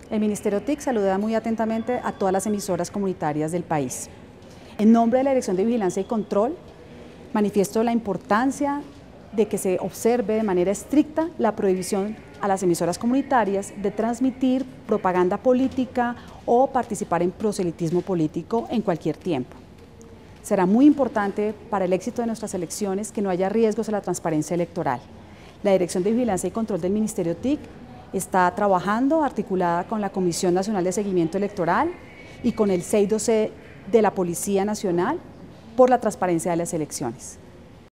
El Ministerio TIC saluda muy atentamente a todas las emisoras comunitarias del país. En nombre de la Dirección de Vigilancia y Control, manifiesto la importancia de que se observe de manera estricta la prohibición a las emisoras comunitarias de transmitir propaganda política o participar en proselitismo político en cualquier tiempo. Será muy importante para el éxito de nuestras elecciones que no haya riesgos a la transparencia electoral. La Dirección de Vigilancia y Control del Ministerio TIC está trabajando articulada con la Comisión Nacional de Seguimiento Electoral y con el 612 de la Policía Nacional por la transparencia de las elecciones.